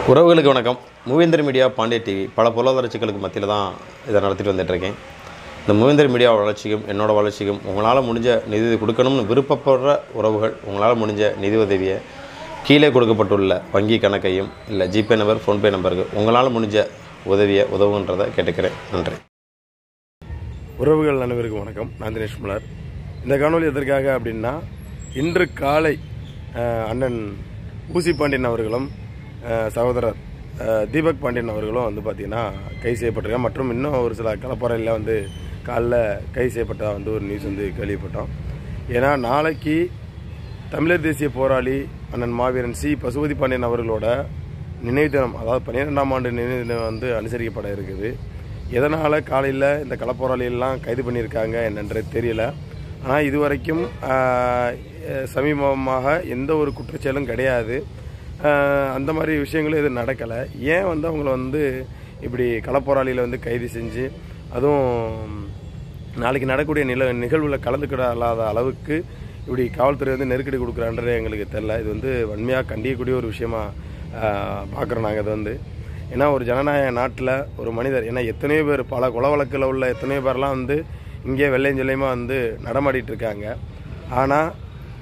உறவுகளுக்கு வணக்கம். மூவேந்தர் media Pandya TV பல பொருளாதார சிக்கலுக்கு மத்தியில் தான் இதை நடத்திட்டு வந்துட்டுருக்கேன். இந்த மூவேந்தர் மீடியா வளர்ச்சிக்கும் என்னோடய வளர்ச்சிக்கும் உங்களால் முடிஞ்ச நிதி கொடுக்கணும்னு விருப்பப்படுற உறவுகள் உங்களால் முடிஞ்ச நிதி உதவியை கீழே கொடுக்கப்பட்டுள்ள வங்கி கணக்கையும் இல்லை ஜிபே நம்பர் ஃபோன்பே நம்பருக்கு உங்களால் முடிஞ்ச உதவியை உதவுன்றதை கேட்டுக்கிறேன். நன்றி. உறவுகள் அனைவருக்கும் வணக்கம். நான் தினேஷ் முலார். இந்த காணொலி எதற்காக அப்படின்னா, இன்று காலை அண்ணன் ஊசி பாண்டியன் அவர்களும் சகோதரர் தீபக் பாண்டியன் அவர்களும் பார்த்திங்கன்னா கைது செய்யப்பட்டிருக்காங்க. மற்றும் இன்னும் ஒரு சில கலப்பறையில் காலைல கைது செய்யப்பட்ட ஒரு நியூஸ் கேள்விப்பட்டோம். ஏன்னா நாளைக்கு தமிழர் தேசிய போராளி அண்ணன் மாவீரன் சி பசுபதி பாண்டியன் அவர்களோட நினைவு தினம், அதாவது 12ஆம் ஆண்டு நினைவு தினம் அனுசரிக்கப்பட இருக்குது. எதனால் காலையில் இந்த களப்போராளிகள்லாம் கைது பண்ணியிருக்காங்க என்னன்றது தெரியல. ஆனால் இதுவரைக்கும் சமீபமாக எந்த ஒரு குற்றச்செயலும் கிடையாது. அந்த மாதிரி விஷயங்களும் எதுவும் நடக்கலை. ஏன் அவங்கள இப்படி களப்போராளியில் கைது செஞ்சு, அதுவும் நாளைக்கு நடக்கக்கூடிய நிகழ்வில் கலந்துக்கிடாத அளவுக்கு இப்படி காவல்துறை நெருக்கடி கொடுக்குறான்றது எங்களுக்கு தெரியல. இது வன்மையாக கண்டிக்கக்கூடிய ஒரு விஷயமா பார்க்குறோம் நாங்கள். இது ஏன்னா ஒரு ஜனநாயக நாட்டில் ஒரு மனிதர், ஏன்னா எத்தனையோ பேர் பல கொலை வழக்கில் உள்ள எத்தனையோ பேர்லாம் இங்கே வெள்ளையும் சொல்லையுமா நடமாடிட்டு இருக்காங்க. ஆனால்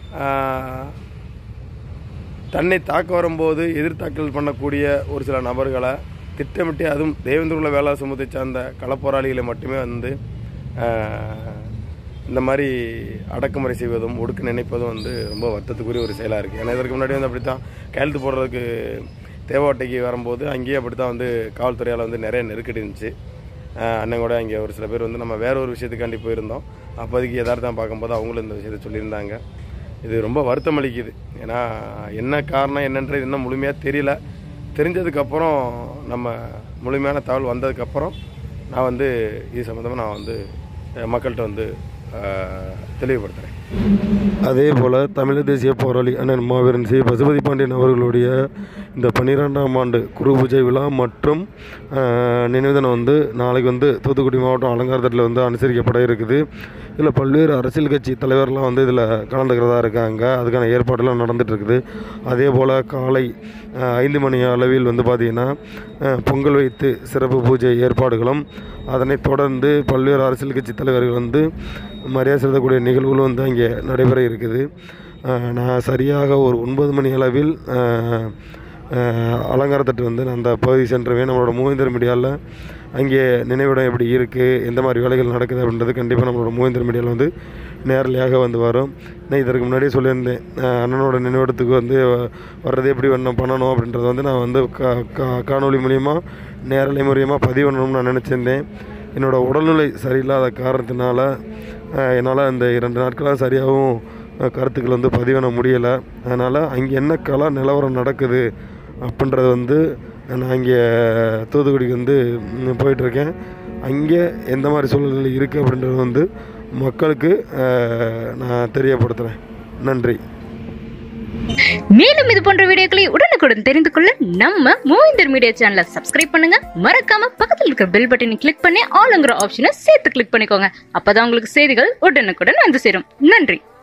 தன்னை தாக்க வரும்போது எதிர்த்தாக்கல் பண்ணக்கூடிய ஒரு சில நபர்களை திட்டமிட்டு, அதுவும் தேவேந்திர வேளா சமூகத்தை சார்ந்த களப்போராளிகளை மட்டுமே இந்த மாதிரி அடக்குமுறை செய்வதும் ஒடுக்க நினைப்பதும் ரொம்ப வருத்தத்துக்குரிய ஒரு செயலாக இருக்குது. ஏன்னா இதற்கு முன்னாடி அப்படித்தான் கையெழுத்து போடுறதுக்கு தேவாட்டைக்கு வரும்போது அங்கேயே அப்படித்தான் காவல்துறையால் நிறைய நெருக்கடி இருந்துச்சு. அண்ணன் கூட அங்கே ஒரு சில பேர் நம்ம வேற ஒரு விஷயத்துக்காண்டி போயிருந்தோம். அப்போதைக்கு எதார்த்தம் பார்க்கும்போது அவங்களும் இந்த விஷயத்தை சொல்லியிருந்தாங்க. இது ரொம்ப வருத்தம் அளிக்குது. ஏன்னா என்ன காரணம் என்னன்றது இன்னும் முழுமையாக தெரியல. தெரிஞ்சதுக்கப்புறம், நம்ம முழுமையான தகவல் வந்ததுக்கப்புறம் நான் இது சம்மந்தமாக நான் மக்கள்கிட்ட தெளிவுபடுத்துகிறேன். அதே போல் தமிழர் தேசிய போராளி அண்ணன் மாவீரன் சி பசுபதி பாண்டியன் அவர்களுடைய இந்த 12ஆம் ஆண்டு குரு பூஜை விழா மற்றும் நினைவு தினம் நாளைக்கு தூத்துக்குடி மாவட்டம் அலங்காரத்தில் அனுசரிக்கப்பட இருக்குது. இதில் பல்வேறு அரசியல் கட்சி தலைவர்லாம் இதில் கலந்துக்கிறதா இருக்காங்க. அதுக்கான ஏற்பாடுலாம் நடந்துகிட்ருக்குது. அதே போல் காலை 5 மணி அளவில் பார்த்திங்கன்னா பொங்கல் வைத்து சிறப்பு பூஜை ஏற்பாடுகளும், அதனைத் தொடர்ந்து பல்வேறு அரசியல் கட்சி தலைவர்கள் மரியாதை செலுத்தக்கூடிய நிகழ்வுகளும் அங்கே நடைபெற இருக்குது. நான் சரியாக ஒரு 9 மணி அளவில் அலங்காரத்தட்டு நான் அந்த பகுதி சென்றுவேன். நம்மளோட மூவேந்தர் மீடியாவில் அங்கே நினைவிடம் எப்படி இருக்குது, எந்த மாதிரி வேலைகள் நடக்குது அப்படின்றது கண்டிப்பாக நம்மளோட மூவேந்தர் மீடியாவில் நேரலையாக வரும். நான் இதற்கு முன்னாடியே சொல்லியிருந்தேன், அண்ணனோட நினைவிடத்துக்கு வர்றது எப்படி பண்ணணும் அப்படின்றது நான் காணொலி மூலியமாக நேரலை மூலியமாக பதிவு பண்ணணும்னு நான் நினச்சிருந்தேன். என்னோடய உடல்நிலை சரியில்லாத காரணத்தினால என்னால் இந்த 2 நாட்களாக சரியாகவும் கருத்துக்கள் பதிவு பண்ண முடியலை. அதனால் அங்கே என்ன கலா நிலவரம் நடக்குது அப்படின்றது நான் இங்கே தூத்துக்குடிக்கு போயிட்டுருக்கேன். அங்கே எந்த மாதிரி சூழ்நிலை இருக்குது அப்படின்றது மக்களுக்கு நான் தெரியப்படுத்துகிறேன். நன்றி. மேலும் இது போன்ற வீடியோக்களை உடனுக்குடன் தெரிந்து கொள்ள நம்ம மூவேந்தர் மீடியா சேனலை சப்ஸ்கிரைப் பண்ணுங்க. மறக்காம பக்கத்தில் இருக்கிற பெல் பட்டனை கிளிக் பண்ணி ஆல்ங்கிற ஆப்ஷனை சேர்த்து கிளிக் பண்ணிக்கோங்க. அப்பதான் உங்களுக்கு செய்திகள் உடனுக்குடன் சேரும். நன்றி.